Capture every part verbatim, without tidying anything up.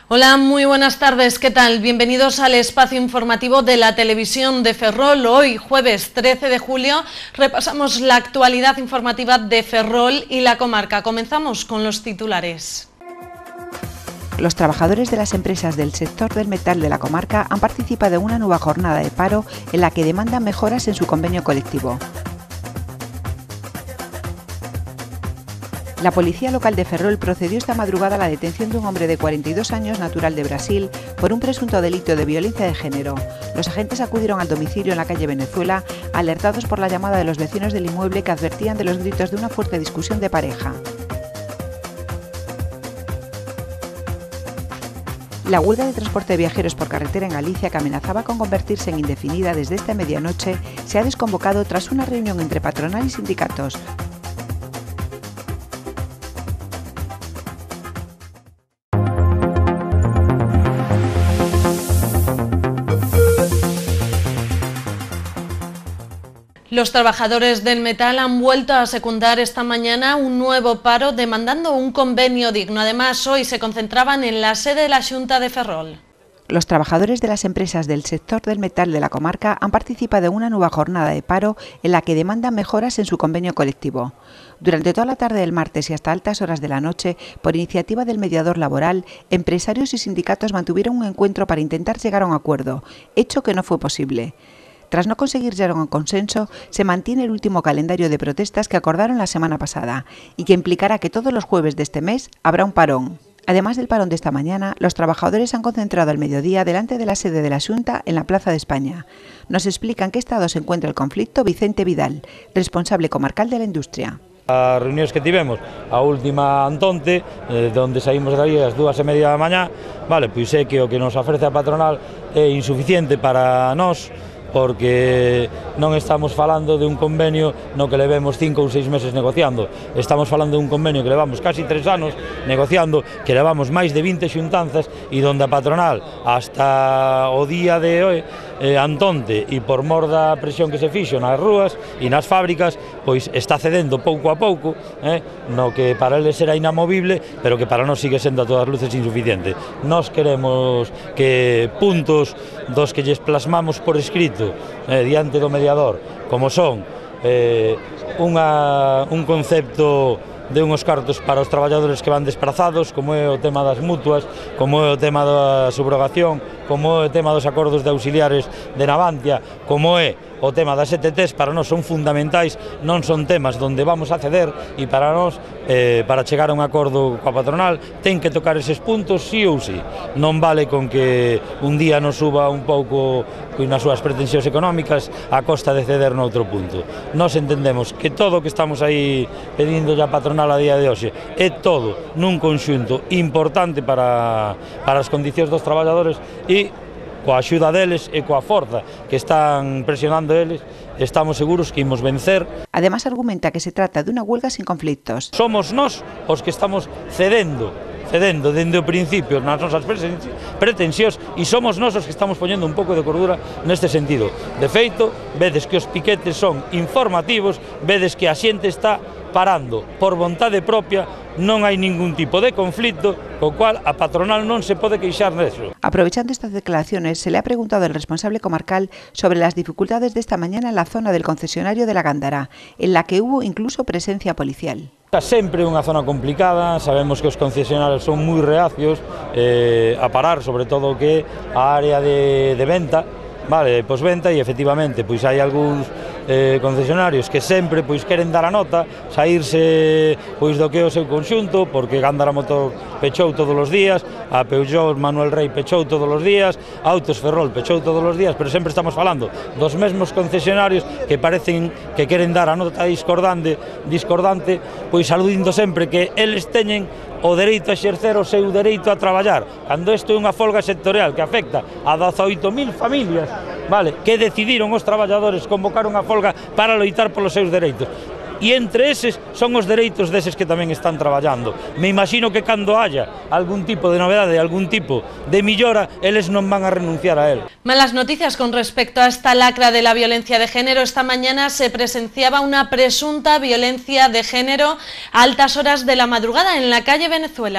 Hola, muy buenas tardes, ¿qué tal? Bienvenidos al espacio informativo de la televisión de Ferrol. Hoy, jueves trece de julio, repasamos la actualidad informativa de Ferrol y la comarca. Comenzamos con los titulares. Los trabajadores de las empresas del sector del metal de la comarca han participado en una nueva jornada de paro en la que demandan mejoras en su convenio colectivo. La policía local de Ferrol procedió esta madrugada a la detención de un hombre de cuarenta y dos años, natural de Brasil, por un presunto delito de violencia de género. Los agentes acudieron al domicilio en la calle Venezuela, alertados por la llamada de los vecinos del inmueble que advertían de los gritos de una fuerte discusión de pareja. La huelga de transporte de viajeros por carretera en Galicia, que amenazaba con convertirse en indefinida desde esta medianoche, se ha desconvocado tras una reunión entre patronal y sindicatos. Los trabajadores del metal han vuelto a secundar esta mañana un nuevo paro demandando un convenio digno. Además, hoy se concentraban en la sede de la Xunta de Ferrol. Los trabajadores de las empresas del sector del metal de la comarca han participado en una nueva jornada de paro en la que demandan mejoras en su convenio colectivo. Durante toda la tarde del martes y hasta altas horas de la noche, por iniciativa del mediador laboral, empresarios y sindicatos mantuvieron un encuentro para intentar llegar a un acuerdo, hecho que no fue posible. Tras no conseguir llegar a un consenso, se mantiene el último calendario de protestas que acordaron la semana pasada y que implicará que todos los jueves de este mes habrá un parón. Además del parón de esta mañana, los trabajadores se han concentrado al mediodía delante de la sede de la Xunta en la Plaza de España. Nos explica en qué estado se encuentra el conflicto Vicente Vidal, responsable comarcal de la industria. As reunións que tivemos, a última antonte, eh, onde saímos dali as dúas e media da mañá, vale, pois é que o que nos ofrece a patronal é insuficiente para nós, porque non estamos falando de un convenio no que levemos cinco ou seis meses negociando. Estamos falando de un convenio que levamos casi tres anos negociando, que levamos máis de vinte xuntanzas e donde a patronal hasta o día de hoy, eh, antonte e por mor da presión que se fixo nas rúas e nas fábricas, pois está cedendo pouco a pouco, eh, no que para eles era inamovible, pero que para nós sigue sendo a todas luces insuficiente. Nós queremos que puntos dos que lles plasmamos por escrito eh, diante do mediador, como son eh, unha, un concepto de unhos cartos para os traballadores que van desprazados, como é o tema das mutuas, como é o tema da subrogación, como é o tema dos acordos de auxiliares de Navantia, como é o tema das E T Ts, para nós son fundamentais, non son temas donde vamos a ceder e para nós, eh, para chegar a un acordo coa patronal, ten que tocar eses puntos sí ou sí. Non vale con que un día nos suba un pouco nas súas pretensións económicas a costa de ceder no outro punto. Nós entendemos que todo o que estamos aí pedindo a patronal a día de hoxe é todo nun conxunto importante para, para as condicións dos traballadores e coa axuda deles e coa forza que están presionando eles, estamos seguros que imos vencer. Además argumenta que se trata de unha huelga sin conflictos. Somos nós os que estamos cedendo cedendo dende o principio nas nosas pretensións e somos nós os que estamos poñendo un pouco de cordura neste sentido. De feito, vedes que os piquetes son informativos, vedes que a xente está parando por vontade propia, non hai ningún tipo de conflito, co cual a patronal non se pode queixar deso. Aprovechando estas declaraciones, se le ha preguntado al responsable comarcal sobre las dificultades de esta mañana en la zona del concesionario de la Gándara, en la que hubo incluso presencia policial. Sempre unha zona complicada, sabemos que os concesionarios son moi reacios eh, a parar, sobre todo o que a área de, de venta, vale, de posventa, e efectivamente pois hai algúns eh, concesionarios que sempre pois queren dar a nota, saírse pois do que é o seu conxunto, porque Gándara Motor pechou todos os días, a Peugeot Manuel Rey pechou todos os días, Autos Ferrol pechou todos os días, pero sempre estamos falando dos mesmos concesionarios que parecen que queren dar a nota discordante, discordante, pois aludindo sempre que eles teñen o dereito a exercer o seu dereito a traballar, cando isto é unha folga sectorial que afecta a dezaoito mil familias, vale, que decidiron os traballadores convocar unha folga para loitar polos seus dereitos. E entre eses son os dereitos deses que tamén están traballando. Me imagino que cando haya algún tipo de novedade, algún tipo de millora, eles non van a renunciar a él. Malas noticias con respecto a esta lacra de la violencia de género. Esta mañana se presenciaba una presunta violencia de género a altas horas de la madrugada en la calle Venezuela.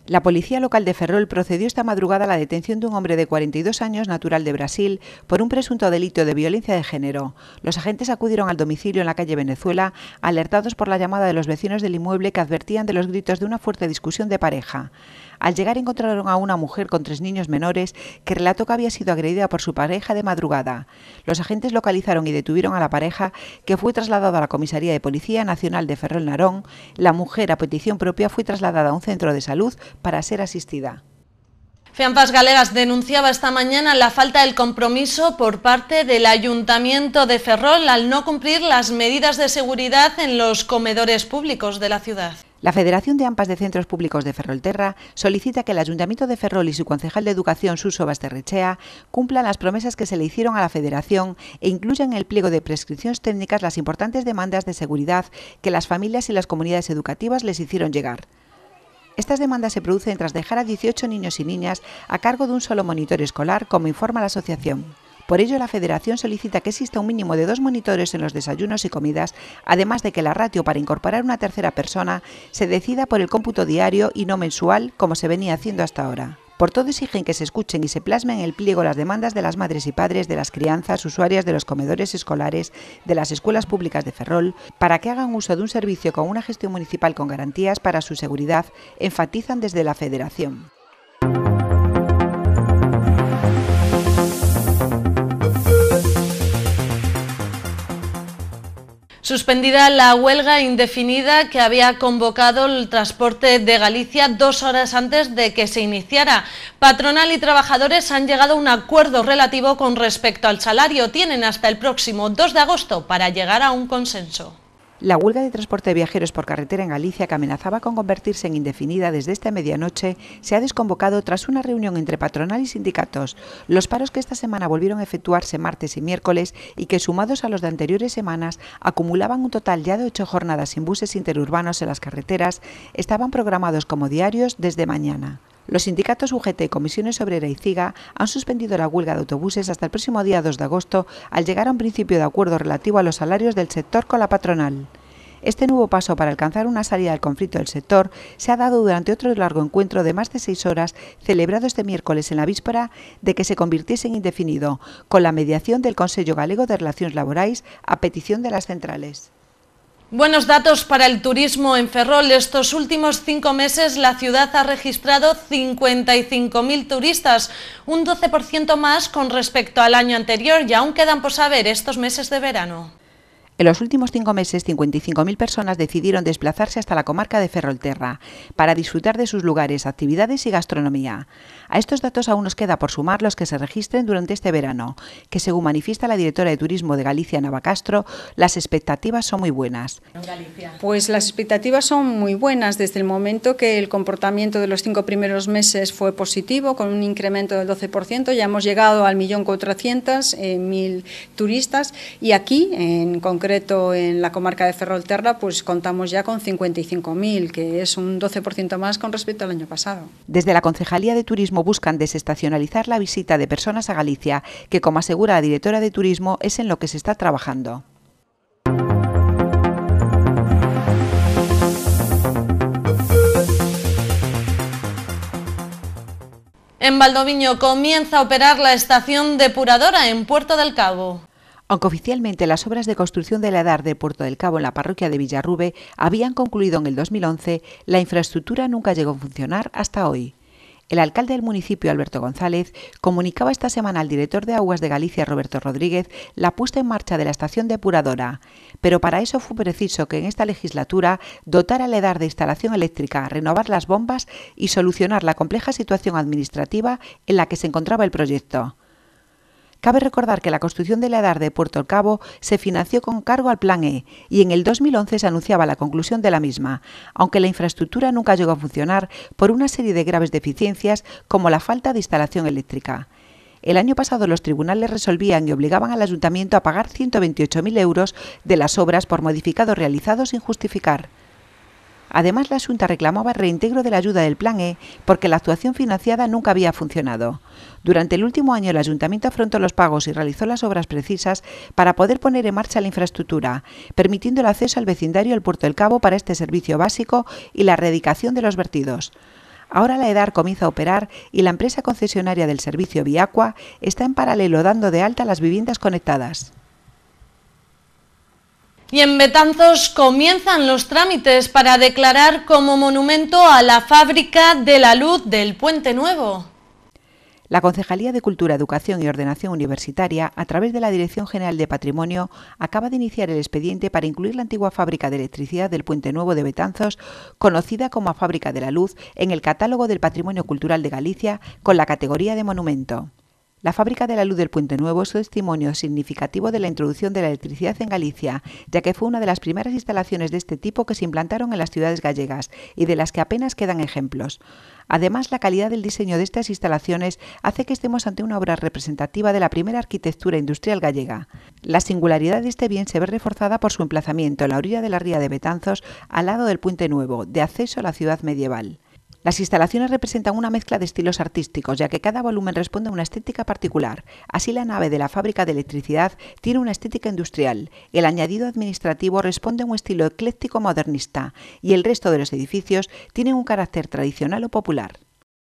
La policía local de Ferrol procedió esta madrugada a la detención de un hombre de cuarenta y dos años, natural de Brasil, por un presunto delito de violencia de género. Los agentes acudieron al domicilio en la calle Venezuela, alertados por la llamada de los vecinos del inmueble que advertían de los gritos de una fuerte discusión de pareja. Al llegar encontraron a una mujer con tres niños menores que relató que había sido agredida por su pareja de madrugada. Los agentes localizaron y detuvieron a la pareja, que fue trasladada a la Comisaría de Policía Nacional de Ferrol Narón. La mujer, a petición propia, fue trasladada a un centro de salud para ser asistida. Fianfas Galegas denunciaba esta mañana la falta del compromiso por parte del Ayuntamiento de Ferrol al no cumplir las medidas de seguridad en los comedores públicos de la ciudad. La Federación de AMPAs de Centros Públicos de Ferrolterra solicita que el Ayuntamiento de Ferrol y su concejal de Educación, Suso Basterrechea, cumplan las promesas que se le hicieron a la Federación e incluyan en el pliego de prescripciones técnicas las importantes demandas de seguridad que las familias y las comunidades educativas les hicieron llegar. Estas demandas se producen tras dejar a dieciocho niños y niñas a cargo de un solo monitor escolar, como informa la asociación. Por ello, la Federación solicita que exista un mínimo de dos monitores en los desayunos y comidas, además de que la ratio para incorporar una tercera persona se decida por el cómputo diario y no mensual, como se venía haciendo hasta ahora. Por todo, exigen que se escuchen y se plasmen en el pliego las demandas de las madres y padres de las crianzas usuarias de los comedores escolares de las escuelas públicas de Ferrol, para que hagan uso de un servicio con una gestión municipal con garantías para su seguridad, enfatizan desde la Federación. Suspendida la huelga indefinida que había convocado el transporte de Galicia dos horas antes de que se iniciara. Patronal y trabajadores han llegado a un acuerdo relativo con respecto al salario. Tienen hasta el próximo dos de agosto para llegar a un consenso. La huelga de transporte de viajeros por carretera en Galicia, que amenazaba con convertirse en indefinida desde esta medianoche, se ha desconvocado tras una reunión entre patronal y sindicatos. Los paros que esta semana volvieron a efectuarse martes y miércoles y que, sumados a los de anteriores semanas, acumulaban un total ya de ocho jornadas sin buses interurbanos en las carreteras, estaban programados como diarios desde mañana. Los sindicatos U G T, Comisiones Obrera y CIGA han suspendido la huelga de autobuses hasta el próximo día dos de agosto al llegar a un principio de acuerdo relativo a los salarios del sector con la patronal. Este nuevo paso para alcanzar una salida del conflicto del sector se ha dado durante otro largo encuentro de más de seis horas celebrado este miércoles en la víspera de que se convirtiese en indefinido, con la mediación del Consello Galego de Relaciones Laborais a petición de las centrales. Buenos datos para el turismo en Ferrol. Estos últimos cinco meses la ciudad ha registrado cincuenta y cinco mil turistas, un doce por ciento más con respecto al año anterior, y aún quedan por saber estos meses de verano. En los últimos cinco meses, cincuenta y cinco mil personas decidieron desplazarse hasta la comarca de Ferrolterra para disfrutar de sus lugares, actividades y gastronomía. A estos datos aún nos queda por sumar los que se registren durante este verano, que según manifiesta la directora de Turismo de Galicia, Nava Castro, las expectativas son muy buenas. Pues las expectativas son muy buenas desde el momento que el comportamiento de los cinco primeros meses fue positivo, con un incremento del doce por ciento. Ya hemos llegado al millón cuatrocientos mil turistas y aquí, en concreto, en la comarca de Ferrolterra, pues contamos ya con cincuenta y cinco mil, que es un doce por ciento más con respecto al año pasado. Desde la Concejalía de Turismo buscan desestacionalizar la visita de personas a Galicia, que, como asegura la directora de Turismo, es en lo que se está trabajando. En Valdoviño comienza a operar la estación depuradora en Puerto del Cabo. Aunque oficialmente las obras de construcción de la EDAR de Puerto del Cabo en la parroquia de Villarrube habían concluido en el dos mil once, la infraestructura nunca llegó a funcionar hasta hoy. El alcalde del municipio, Alberto González, comunicaba esta semana al director de Aguas de Galicia, Roberto Rodríguez, la puesta en marcha de la estación depuradora, pero para eso fue preciso que en esta legislatura dotara a la EDAR de instalación eléctrica, renovar las bombas y solucionar la compleja situación administrativa en la que se encontraba el proyecto. Cabe recordar que la construcción de la EDAR de Puerto del Cabo se financió con cargo al Plan E y en el dos mil once se anunciaba la conclusión de la misma, aunque la infraestructura nunca llegó a funcionar por una serie de graves deficiencias como la falta de instalación eléctrica. El año pasado los tribunales resolvían y obligaban al ayuntamiento a pagar ciento veintiocho mil euros de las obras por modificados realizados sin justificar. Además, la Xunta reclamaba el reintegro de la ayuda del Plan E porque la actuación financiada nunca había funcionado. Durante el último año el Ayuntamiento afrontó los pagos y realizó las obras precisas para poder poner en marcha la infraestructura, permitiendo el acceso al vecindario del Puerto del Cabo para este servicio básico y la erradicación de los vertidos. Ahora la EDAR comienza a operar y la empresa concesionaria del servicio Viacua está en paralelo dando de alta las viviendas conectadas. Y en Betanzos comienzan los trámites para declarar como monumento a la Fábrica de la Luz del Puente Nuevo. La Concejalía de Cultura, Educación y Ordenación Universitaria, a través de la Dirección General de Patrimonio, acaba de iniciar el expediente para incluir la antigua fábrica de electricidad del Puente Nuevo de Betanzos, conocida como Fábrica de la Luz, en el catálogo del Patrimonio Cultural de Galicia con la categoría de monumento. La Fábrica de la Luz del Puente Nuevo es un testimonio significativo de la introducción de la electricidad en Galicia, ya que fue una de las primeras instalaciones de este tipo que se implantaron en las ciudades gallegas y de las que apenas quedan ejemplos. Además, la calidad del diseño de estas instalaciones hace que estemos ante una obra representativa de la primera arquitectura industrial gallega. La singularidad de este bien se ve reforzada por su emplazamiento en la orilla de la ría de Betanzos, al lado del Puente Nuevo, de acceso a la ciudad medieval. Las instalaciones representan una mezcla de estilos artísticos, ya que cada volumen responde a una estética particular. Así, la nave de la fábrica de electricidad tiene una estética industrial, el añadido administrativo responde a un estilo ecléctico modernista y el resto de los edificios tienen un carácter tradicional o popular.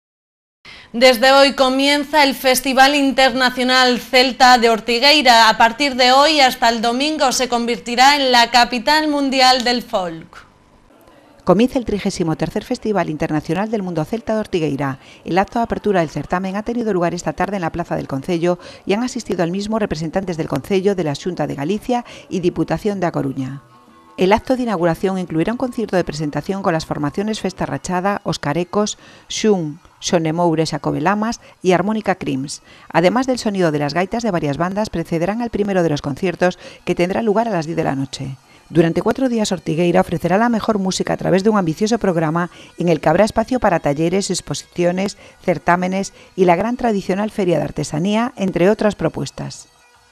Desde hoy comienza el Festival Internacional Celta de Ortigueira. A partir de hoy hasta el domingo se convertirá en la capital mundial del folk. Comienza el trigésimo tercer Festival Internacional del Mundo Celta de Ortigueira. El acto de apertura del certamen ha tenido lugar esta tarde en la Plaza del Concello y han asistido al mismo representantes del Concello, de la Xunta de Galicia y Diputación de A Coruña. El acto de inauguración incluirá un concierto de presentación con las formaciones Festa Rachada, Oscarecos, Xun, Xonemoure Xacobelamas y Armónica Crims. Además del sonido de las gaitas de varias bandas, precederán al primero de los conciertos que tendrá lugar a las diez de la noche. Durante cuatro días Ortigueira ofrecerá la mejor música a través de un ambicioso programa en el que habrá espacio para talleres, exposiciones, certámenes y la gran tradicional feria de artesanía, entre otras propuestas.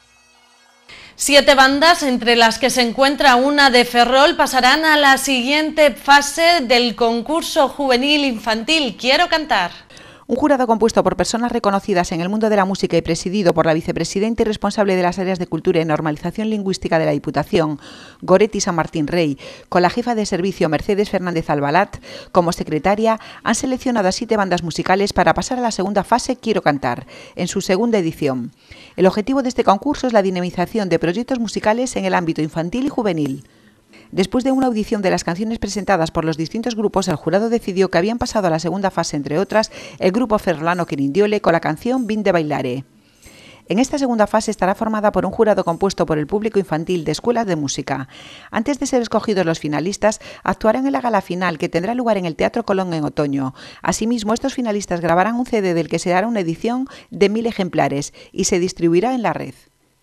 Siete bandas, entre las que se encuentra una de Ferrol, pasarán a la siguiente fase del concurso juvenil infantil Quiero Cantar. Un jurado compuesto por personas reconocidas en el mundo de la música y presidido por la vicepresidenta y responsable de las áreas de Cultura y Normalización Lingüística de la Diputación, Goretti San Martín Rey, con la jefa de servicio Mercedes Fernández Albalat como secretaria, han seleccionado a siete bandas musicales para pasar a la segunda fase Quiero Cantar, en su segunda edición. El objetivo de este concurso es la dinamización de proyectos musicales en el ámbito infantil y juvenil. Después de una audición de las canciones presentadas por los distintos grupos, el jurado decidió que habían pasado a la segunda fase, entre otras, el grupo ferrolano Quirindiole con la canción Vin de Bailare. En esta segunda fase estará formada por un jurado compuesto por el público infantil de escuelas de música. Antes de ser escogidos los finalistas, actuarán en la gala final que tendrá lugar en el Teatro Colón en otoño. Asimismo, estos finalistas grabarán un C D del que se hará una edición de mil ejemplares y se distribuirá en la red.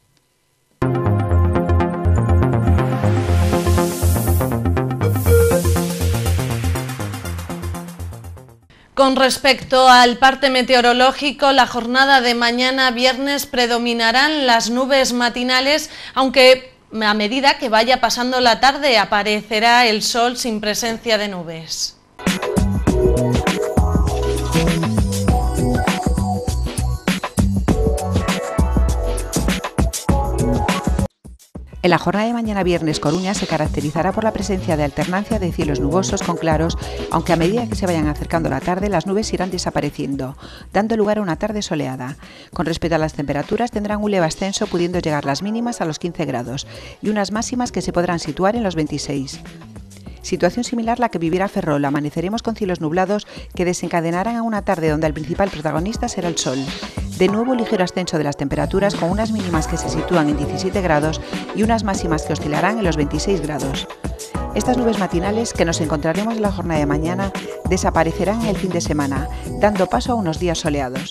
Con respecto al parte meteorológico, la jornada de mañana viernes predominarán las nubes matinales, aunque a medida que vaya pasando la tarde aparecerá el sol sin presencia de nubes. En la jornada de mañana viernes, Coruña se caracterizará por la presencia de alternancia de cielos nubosos con claros, aunque a medida que se vayan acercando la tarde, las nubes irán desapareciendo, dando lugar a una tarde soleada. Con respecto a las temperaturas, tendrán un leve ascenso, pudiendo llegar las mínimas a los quince grados y unas máximas que se podrán situar en los veintiséis. Situación similar la que vivirá Ferrol. Amaneceremos con cielos nublados que desencadenarán a una tarde donde el principal protagonista será el sol. De nuevo, ligero ascenso de las temperaturas con unas mínimas que se sitúan en diecisiete grados y unas máximas que oscilarán en los veintiséis grados. Estas nubes matinales que nos encontraremos en la jornada de mañana desaparecerán en el fin de semana, dando paso a unos días soleados.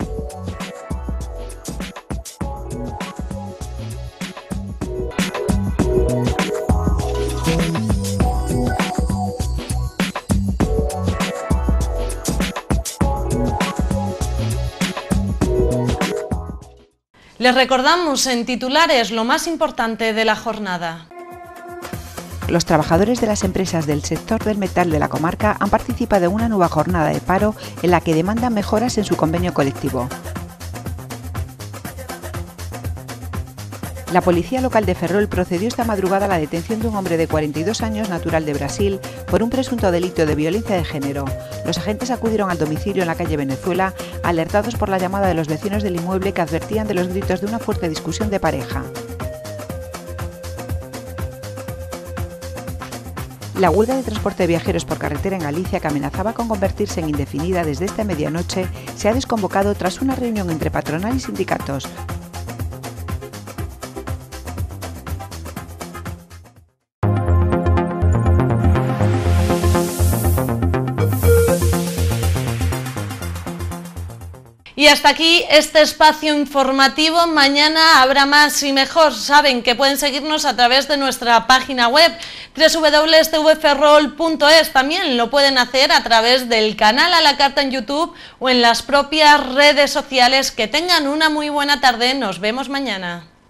Les recordamos en titulares lo más importante de la jornada. Los trabajadores de las empresas del sector del metal de la comarca han participado en una nueva jornada de paro en la que demandan mejoras en su convenio colectivo. La policía local de Ferrol procedió esta madrugada a la detención de un hombre de cuarenta y dos años, natural de Brasil, por un presunto delito de violencia de género. Los agentes acudieron al domicilio en la calle Venezuela, alertados por la llamada de los vecinos del inmueble que advertían de los gritos de una fuerte discusión de pareja. La huelga de transporte de viajeros por carretera en Galicia, que amenazaba con convertirse en indefinida desde esta medianoche, se ha desconvocado tras una reunión entre patronal y sindicatos. Y hasta aquí este espacio informativo. Mañana habrá más y mejor. Saben que pueden seguirnos a través de nuestra página web doble u doble u doble u punto t v ferrol punto es. También lo pueden hacer a través del canal A la Carta en YouTube o en las propias redes sociales. Que tengan una muy buena tarde. Nos vemos mañana.